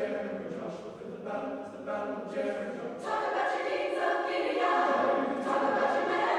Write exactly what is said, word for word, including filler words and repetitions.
Jericho, Joshua fought the battle, it's the battle of Jericho. Talk about your deeds of Gideon. Talk about your men.